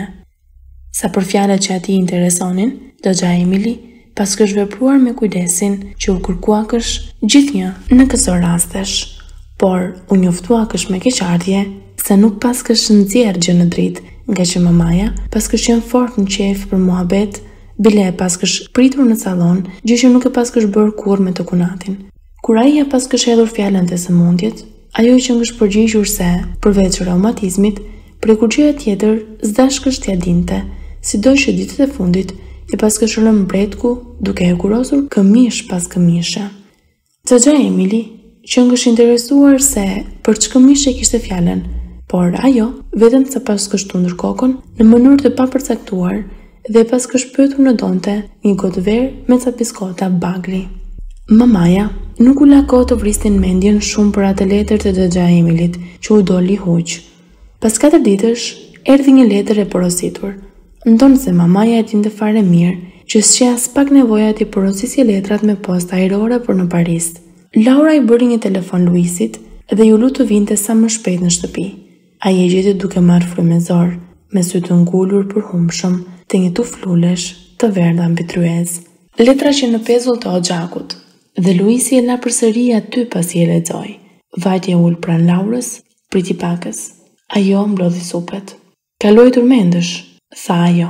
Sa për fjalët që atij interesonin, xhaxha Emily pas kësh vepruar me kujdesin që u kërkua kësh gjithnjë në këso rastesh, por u njoftua kësh me keqardhje se nuk pas kësh nxjerr gjë në dritë, nga që mamaja pas kësh qenë fort në qef për muhabet, bile e pas kësh pritur në sallon, gjë që nuk e pas kësh bërë kurrë me të kunatin. Kur ai ja pas kësh hedhur fjalën te sëmundjet, ajo që kësh përgjigjur se, përveç reumatizmit, Për kur gjëja tjetër, s'dashkësh t'ja dinte, sidoqë që ditët e fundit e paskëshorën mbretku duke e kurosur këmish pas këmishe. Xhaxha Emili qëngësh interesuar se për ç'këmishe kishte fjalën, por ajo vetëm sa paskështundur kokën në mënyrë të papërcaktuar dhe paskëshpyetur në donte një gotë verë me ca biskota bagli. Mamaja nuk u la kohë të vristin mendjen shumë për atë letër të Xhaxha Emilit që u doli huq. Pas 4 ditësh, erdhi një letër e porositur. Ndonë se mamaja e dinte fare mirë që s'qe as pak nevoja t'i porosisje letrat me postë ajrore për në Paris. Laura i bëri një telefon Luisit dhe ju lutu vinte sa më shpejt në shtëpi. Ai e gjeti duke marrë frymëzor, me sy të ngulur për humshëm të një tufë lulesh të verdha mbi tryez. Letra që në pezull të Oxhakut, dhe Luisi e la përsëri aty pasi e lexoi. Vajtja ul pranë Laurës, priti pakës. Ajo mblodhi supet. Kaloj turmendësh, tha ajo.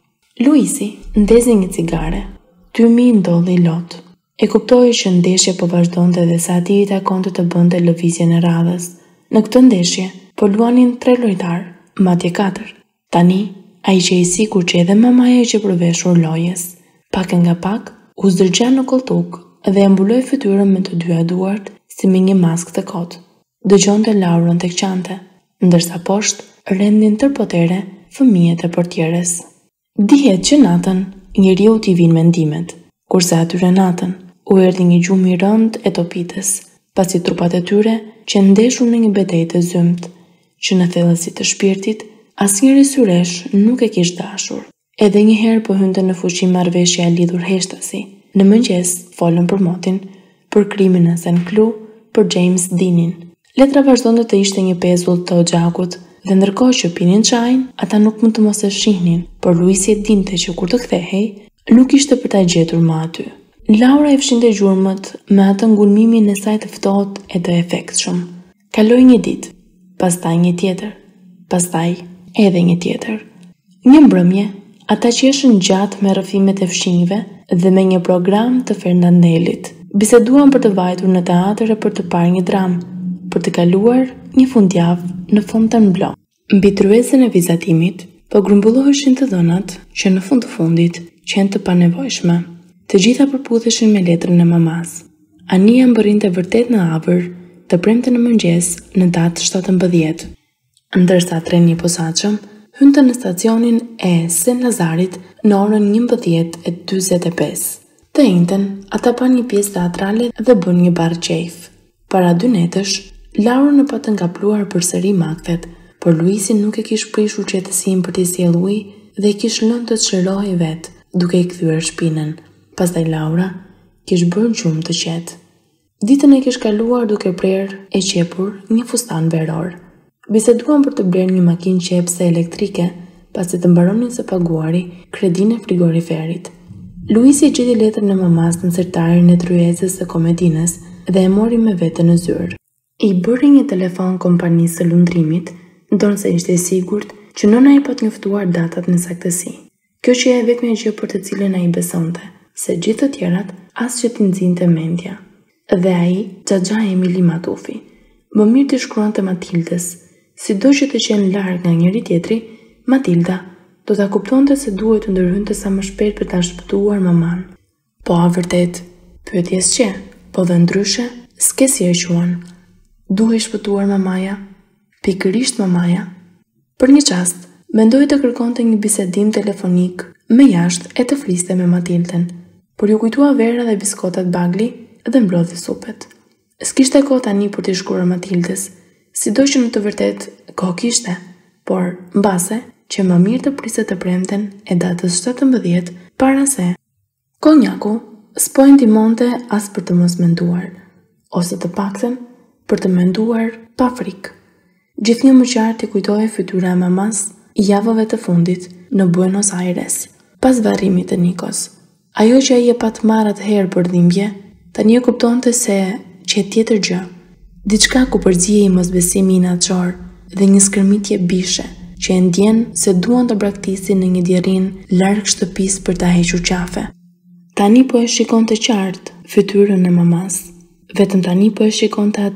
Luisi ndezi një cigare. Tymi ndodhi lot. E kuptoi që ndeshja po vazhdonte dhe sa ati i takonte të bënte lëvizjen e radhës. Në këtë ndeshje po luanin 3 lojtar, madje 4. Tani ai që i sikur që edhe mamaja i që përveshur lojës. Pak nga pak u zdërgja në koltuk dhe e mbuloi fytyrën me të dyja duart si me një maskë të kotë. Dëgjonte Laurën tek qante, ndërsa poshtë rendin tërpotere fëmijët e portieres. Dihet që natën njeriu t'i vinë mendimet, kurse atyre natën u erdhi një gjumë i rënd e topitës, pasi trupat e tyre që ndeshun në një betejë të zymt, që në thellësi të shpirtit asnjëri syresh nuk e kishte dashur. Edhe një herë po hynte në fuqi marrëveshja e lidhur heshtasi. Në mëngjes folën për motin, për krimin në St. Cloud, për James Deanin. Letra vazhdonte të ishte një pezull të Oxhakut, dhe ndërkohë që pinin çajin, ata nuk mund të mos e shihnin, por Luisi e dinte që kur të kthehej, nuk ishte për ta gjetur më aty. Laura e fshinte gjurmët me atë ngulmimin e saj të ftohtë e të efektshëm. Kaloi një ditë, pastaj një tjetër, pastaj edhe një tjetër. Një mbrëmje, ata qeshën gjatë me rrëfimet e fshinjve dhe me një program të Fernandelit. Biseduan për të vajtur në teatr e për të parë një dramë, për të kaluar një fundjavë në Fontainebleau. Mbi tryezën e vizatimit po grumbulloheshin të dhënat që në fund të fundit qenë të panevojshme. Të gjitha përputheshin me letrën e mamas. Ania mbërrinte vërtet në avër të premte në mëngjes në datë 17, ndërsa treni i posaçëm hynte në stacionin e Saint Lazarit në orën 11:45. Të njëjtën, ata pan një pjesë teatrale dhe bën një bar qejf. Para 2 netësh, Laura në pa të ngapluar përsëri makthet, por Luisi nuk e kish prishur qetësinë për t'i sjellë ujë dhe i kish lënë të çlirohej vetë, duke i kthyer shpinën. Pastaj Laura kish bërë gjumë të qetë. Ditën e kish kaluar duke prerë e qepur një fustan veror. Biseduan për të blerë një makinë qepse elektrike, pasi të mbaronin së paguari kredinë e frigoriferit. Luisi gjeti letrën e mamas në sertarin e tryezës së komedinës dhe e mori me vete në zyrë. I bëri një telefon kompanisë së lundrimit, ndonë se ishte i sigurt që nëna i po të njoftuar datat në saktësi. Kjo që e vetëm gjë për të cilën ai besonte, se gjithë të tjerat as që t'i nxinte mendja. Dhe ai, Xhaxha Emili Matufi, më mirë t'i shkruante Matildës, sido që të qenë larg nga njëri tjetri, Matilda do ta kuptonte se duhet të ndërhynte sa më shpejt për ta shpëtuar maman. Po a vërtet? Pyetje s'qe, po dhe ndryshe, s'ke si e quan. Duhej shpëtuar mamaja? Pikërisht mamaja? Për një qast, mendoi të kërkonte një bisedim telefonik me jashtë e të fliste me Matildën, por ju kujtua vera dhe biskotat bagli dhe mblodhi supet. S'kishte kohë tani për t'i shkruar Matildës, sido që në të vërtet kohë kishte, por mbase që më mirë të priste të premten e datës 17 para se konjaku s'po ndihmonte as për të mos menduar, ose të paktën për të menduar pa frikë. Gjithnjë më qartë i kujtohej fytyra e mamas javëve të fundit në Buenos Aires, pas varrimit të Nikos. Ajo që ai e pat marrë atëherë për dhimbje, tani e kuptonte se që tjetër gjë. Diçka ku përzihej mosbesimi i natçor dhe një skërmitje bishe që e ndjen se duan të braktisin në një djerin larg shtëpisë për ta hequr qafe. Tani po e shikonte qartë fytyrën e mamas. Vetëm tani po e shikonte atë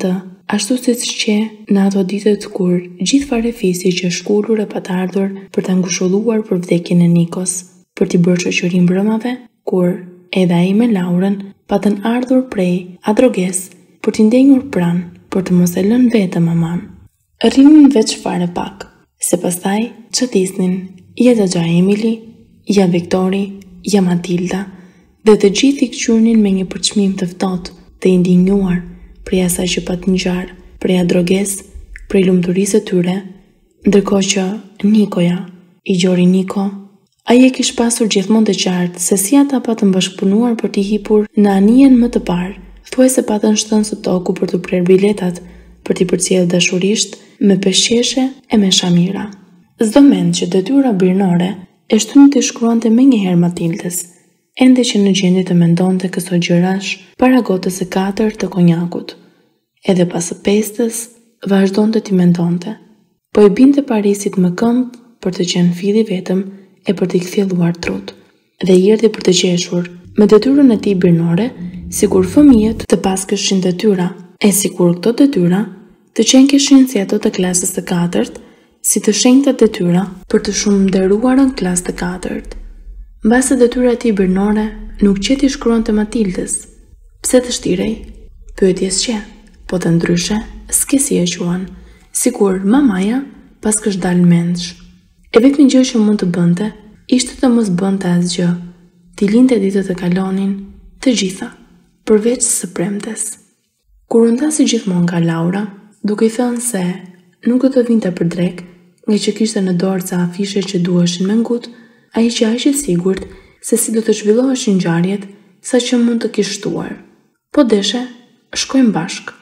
ashtu siç që në ato ditët kur gjithë farefisi që shkullur e patardhur për të ngushëlluar për vdekjen e Nikos, për t'i bërë shoqëri mbrëmave, kur edhe ai me Laurën patën ardhur prej Adroges për t'i ndenjur pranë, për të mos e lënë vetëm maman. Rrinin veç fare pak, se pastaj çadisnin ja Xhaxha Emili, ja Viktori, ja Matilda, dhe të gjithë i kqyrnin me një përçmim të ftohtë, të indinjuar prej asaj që pat ngjarë, prej Adroges, prej lumturisë së tyre, ndërkohë që Nikoja, i gjori Niko, ai e kish pasur gjithmonë të qartë se si ata patën bashkëpunuar për t'i hipur në anijen më të parë, thuajse patën shtënë së toku për të prerë biletat, për t'i përcjellë dashurisht me peshqeshe e me shamira. Çdo mend që detyra birnore e shtyn t'i shkruante menjëherë Matildes, ende që në gjendje të mendonte këto gjërash para gotës së 4 të konjakut. Edhe pas së 5-ës vazhdonte t'i mendonte, po i binte Parisit më këmbë për të qenë filli vetëm e për t'i kthjelluar trut, dhe i erdhi për të qeshur me detyrën e tij birnore, sikur fëmijët të paskëshin detyra, e sikur këto detyra të qenkeshin si ato të klasës së 4-të, si të shenjta detyra për të shumë nderuarën klasë të 4-të. Mbase detyra e tij birnore nuk qeti shkruante Matildes. Pse të shtirej? Pyetjes që, po të ndryshe, s'ke si e quan, sikur mamaja pas kësh dalë mendsh. E vetmi gjë që mund të bënte, ishte të mos bënte asgjë, t'i linte ditët të kalonin, të gjitha, përveç së premtes. Kur u ndasi gjithmonë nga Laura, duke i thënë se nuk do të vinte për drek, nga që kishte në dorë ca afishe që duheshin me ngut, ai që ishte sigurt se si do të zhvilloheshin ngjarjet, sa që mund të kishte shtuar. Po deshe, shkojmë bashk.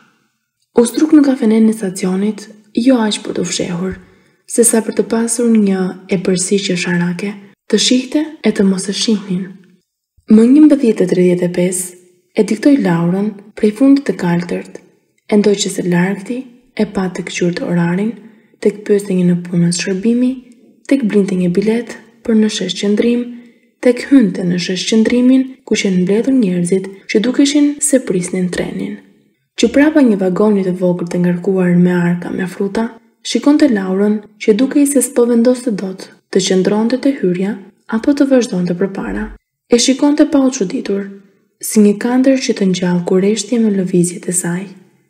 U struk në kafenen e stacionit, jo aq për të fshehur, se sa për të pasur një e përsi që sharake, të shihte e të mos e shihnin. Më 11:35 e diktoi Laurën prej fundit të kaltërt, e ndoj që se largti e pa të kqyrtë orarin, tek pyeste një në punës shërbimi, tek blinte një bilet për në shesh qëndrim, tek hynte në shesh qëndrimin ku qenë mbledhur njerëzit që dukeshin se prisnin trenin. Që prapa një vagonit të vogël të ngarkuar me arka me fruta, shikonte Laurën që dukej se s'po vendoste dot të qëndronte te hyrja apo të vazhdonte përpara. E shikonte pa u çuditur, si një kandër që të ngjall kurreshtje me lëvizjet e saj.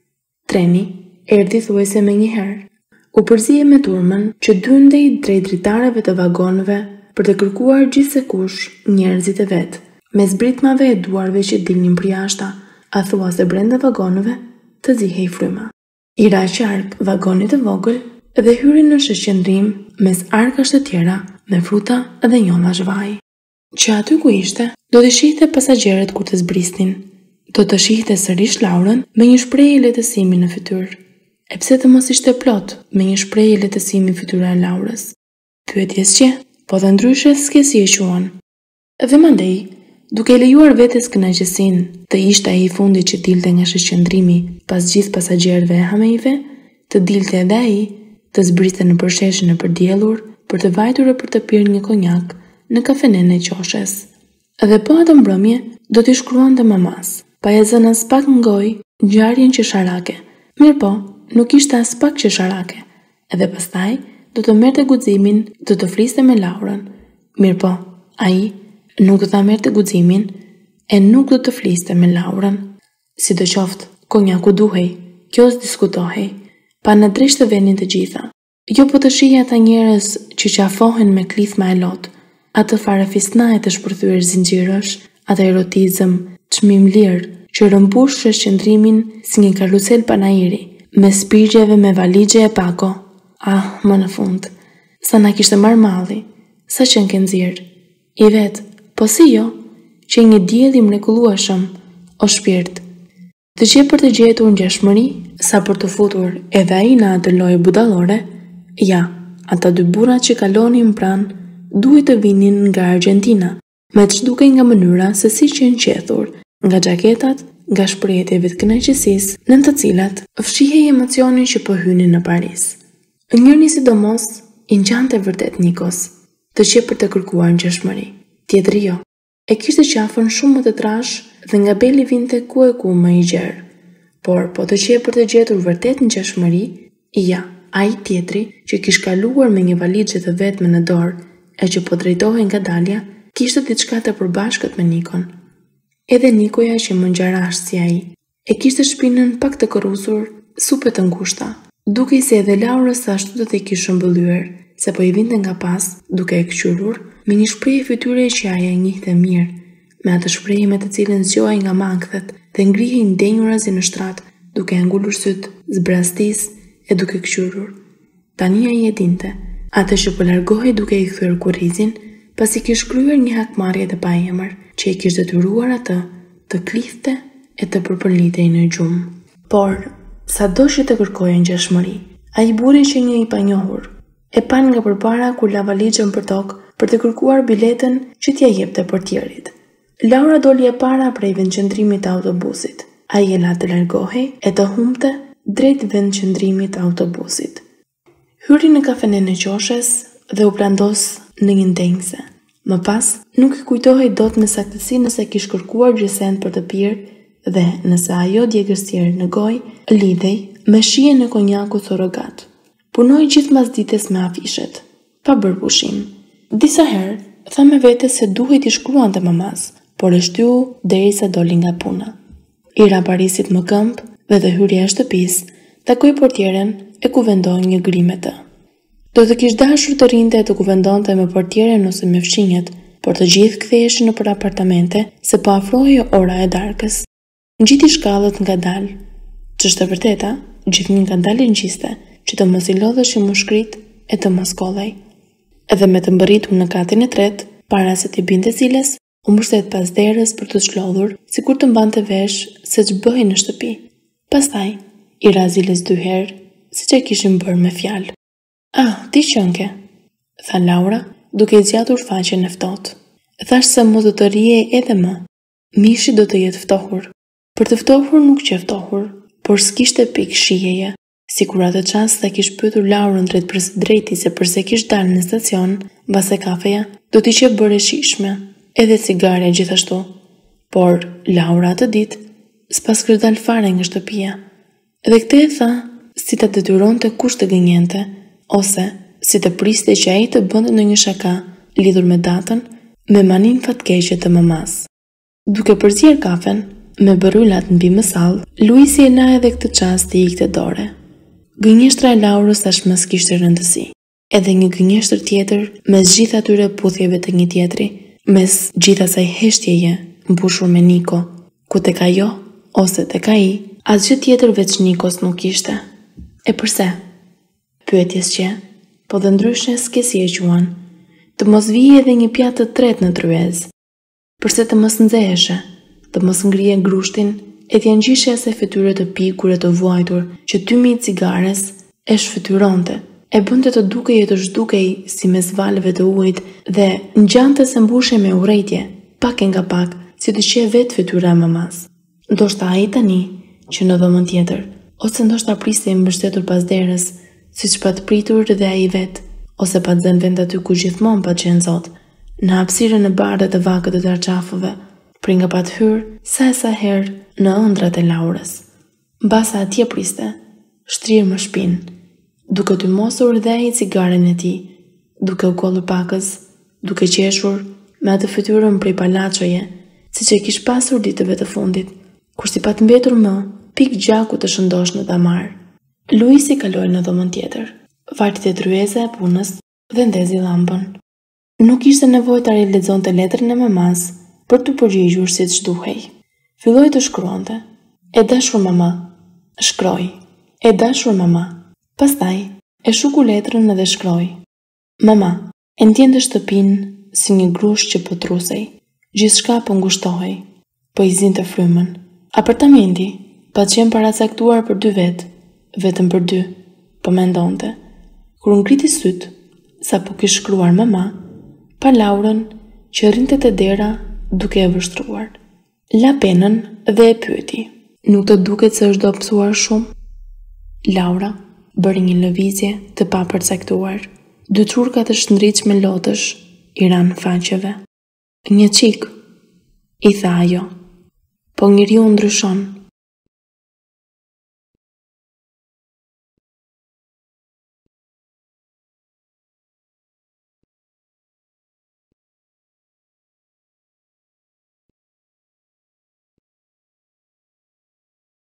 Treni erdhi thuajse me njëherë. U përzije me turmën që dyndej drejt dritarëve të vagonëve për të kërkuar gjithsekush njerëzit e vet, me zbritmave e duarve që dilnin për jashta, a thua se brenda vagonëve të zihej fryma. I ra qark vagonit të vogël dhe hyri në sheshqendrim mes arkash të tjera me fruta dhe njolla zhvaj. Që aty ku ishte, do të shihte pasagerët kur të zbrisnin. Do të shihte sërish Laurën me një shprehje lehtësimi në fytyrë. E pse të mos ishte plot me një shprehje lehtësimi fytyra e Laurës? Pyetjes që, po të ndryshe s'ke si e quan. Dhe mandej, duke lejuar vetes kënaqësinë të ishte ai fundi që dilte nga sheshqendrimi pas gjithë pasagerëve e hamejve, të dilte edhe ai, të zbriste në përsheshin e përdiellur për të vajtur e për të pirë një konjak në kafenen e qoshes. Dhe po atë mbrëmje do t'i shkruante mamas, pa e zënë as pak ngoj ngjarjen që sharake. Mirë po, nuk ishte as pak që sharake. Edhe pastaj do të merrte guximin, do të fliste me Laurën. Mirë po, ai nuk do ta merrte guximin e nuk do të fliste me Laurën. Sidoqoftë, konjaku duhej, kjo s'diskutohej, pa në drisht të vendin të gjitha. Jo po të shihej ata njerëz që qafohen me klithma e lot, atë fare fisnaje të shpërthyer zinxhirësh, atë erotizëm, çmim lirë që rëmbush sheshqendrimin si një karusel panairi, me spirgjeve me valigje e pako. Ah, më në fund, sa na kishte marrë malli, sa qenë ke nxirr. I vet, po si jo, që një diell i mrekullueshëm, o shpirt. Të që për të gjetur ngjashmëri, sa për të futur edhe ai në atë lojë budallore, ja, ata dy burra që kalonin pranë duhet të vinin nga Argentina, me të çdukej nga mënyra se si qenë qethur, nga xhaketat, nga shprehjet e kënaqësisë, në të cilat fshihej emocioni që po hynin në Paris. Njëri sidomos i ngjante vërtet Nikos, të që për të kërkuar ngjashmëri. Tjetri jo. E kishte qafën shumë më të trash dhe nga beli vinte ku e ku më i gjerë. por po të qe për të gjetur vërtet në qeshmëri, ja, ai tjetri që kish kaluar me një valixhe të vetme në dorë e që po drejtohej nga dalja, kishte diçka të përbashkët me Nikon. Edhe Nikoja që më ngjarash si ai, e kishte shpinën pak të korrosur, supe të ngushta, dukej se edhe Laurës ashtu do t'i kishte mbëllyer, se po i vinte nga pas, duke e kqyrur, me një shprehje fytyre që ajo e njihte mirë, me atë shprehje me të cilën zgjohej nga mangthet dhe ngrihej ndenjurazi në shtrat, duke e ngulur syt, zbrastis e duke kqyrur. Tani ai e dinte, atë që po largohej duke i kthyer kurrizin, pasi kishte kryer një hakmarrje të paemër, që i kishte detyruar atë të klithte e të përpërlitej në gjumë. Por, sado që të kërkojë ngjashmëri, ai burri që një i panjohur, e pan nga përpara kur la valixhen për tokë për të kërkuar biletën që t'ja jepte portierit. Laura doli e para prej vendqëndrimit të autobusit. Ai e la të largohej e të humbte drejt vendqëndrimit të autobusit. Hyri në kafenen e qoshes dhe u plandos në një ndenjse. Më pas, nuk i kujtohej dot me saktësi nëse kish kërkuar gjysend për të pirë dhe nëse ajo djegësirë në gojë, lidhej me shijen e konjakut surrogat. Punoi gjithmas ditës me afishet, pa bërë pushim. Disa herë, tha me vete se duhej t'i shkruante mamas, por e shtyu derisa doli nga puna. I ra Parisit më këmbë dhe të hyrja e shtëpisë, takoi portieren e kuvendoi një grimë të. Do të kish dashur të rinte e të kuvendonte me portieren ose me fshinjet, por të gjithë ktheheshin nëpër apartamente se po afrohej ora e darkës. Ngjiti shkallët ngadalë. Ç'është e vërteta, gjithnjë ngadalë ngjiste, që të mos i lodhesh mushkrit e të mos kollej. Edhe me të mbërritur në katin e tretë, para se t'i binte ziles, u mbështet pas derës për të çlodhur, sikur të mbante vesh se ç'bëhej në shtëpi. Pastaj, i ra ziles 2 herë, siç e kishin bërë me fjalë. "Ah, ti qënke," tha Laura, duke i zgjatur faqen e ftohtë. "Thash se mos do të rriej edhe më. Mishi do të jetë ftohur." Për të ftohur nuk që ftohur, por s'kishte pikë shijeje, sikur atë çast ta kish pyetur Laurën drejt për së drejti se përse kish dalë në stacion, mbase kafeja do t'i qe bërë e shishme, edhe cigareja gjithashtu. Por Laura atë ditë s'pas kishte dalë fare nga shtëpia. Dhe këtë e tha si ta detyronte kush të gënjente, ose si të priste që ai të bënte ndonjë shaka lidhur me datën, me manin fatkeqe të mamas. Duke përzier kafen, me bëryllat mbi mësall, Luisi e la edhe këtë çast i ikte dore. Gënjeshtra e Laurës tashmë s'kishte rëndësi. Edhe një gënjeshtër tjetër mes gjithë atyre puthjeve të një tjetri, mes gjithë asaj heshtjeje mbushur me Niko, ku tek ajo ose tek ai, asgjë tjetër veç Nikos nuk ishte. E përse? Pyetjes që, po dhe ndryshe s'ke si e quan, të mos vijë edhe një pjatë të tretë në tryez. Përse të mos nxeheshe, të mos ngrije grushtin, e t'ja ngjishe se fytyre të pikur e të vuajtur që tymi i cigares e shfytyronte, e bënte të dukej e të zhdukej si mes valëve të ujit dhe ngjante se mbushe me urrejtje, pak e nga pak, si të qe vetë fytyra e mamas. Ndoshta ai tani, që në dhomën tjetër, ose ndoshta priste i mbështetur pas derës, siç pa të pritur dhe ai vet, ose pa të zënë vend aty ku gjithmonë pa qenë zot, në hapësirën e bardhë të vakët të darçafëve, për nga pa të hyrë sa herë në ëndrat e Laurës. Mbasa atje priste, shtrirë më shpinë, duke të mosur dhe ai cigaren e tij, duke u kollur pakës, duke qeshur me atë fytyrën prej palaçoje, siç e kish pasur ditëve të fundit, kur si pa të mbetur më pikë gjaku të shëndosh në damar. Luisi kaloi në dhomën tjetër, varti te tryeza e punës dhe ndezi llampën. Nuk ishte nevojë ta lexonte letrën e mamas për të përgjigjur siç duhej. Filloi të shkruante: "E dashur mama", shkroi: "E dashur mama". Pastaj e shuku letrën dhe shkroi: "Mama, e ndjente shtëpinë si një grush që po trusej. Gjithçka po ngushtohej, po i zinte frymën. Apartamenti pa qenë paracaktuar për 2 vetë, vetëm për 2, po mendonte. Kur ngriti syt, sa po kish shkruar mama, pa Laurën që rrinte te dera duke e vështruar. La penën dhe e pyeti: "Nuk të duket se është dobësuar shumë?" Laura bëri një lëvizje të papërcaktuar. 2 çurka të shndriq me lotësh i ranë faqeve. "Një çik", i tha ajo. "Po njeriu ndryshon."